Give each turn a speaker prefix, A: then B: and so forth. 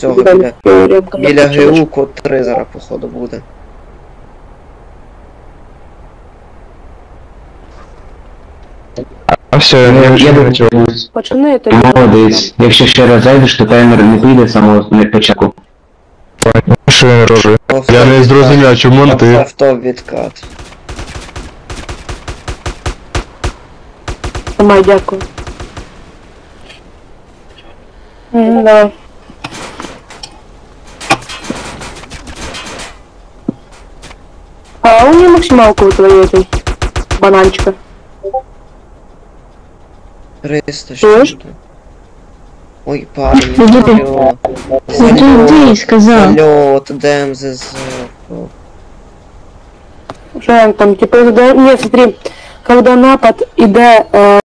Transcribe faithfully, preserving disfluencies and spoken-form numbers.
A: цього, біля, біля ГУ код три зараз, походу, буде.
B: А все, я вже не чув.
C: Пацани, то
D: Молодець. Якщо ще раз зайдеш, то таймер не піде самого на початку.
B: Що я не роблю? Я не зрозумів, чому не ти?
A: Авто відкат.
C: Сама, дякую. М, давай. А у меня максималка у твоей этой бананчика.
A: триста
C: Чуєш?
A: що. Ой, парень,
E: Іди ти.
A: алло.
E: Иди, иди, сказал.
A: Алло, от ДМЗ.
C: Что там, типа, когда... Нет, смотри, когда напад иде... Э,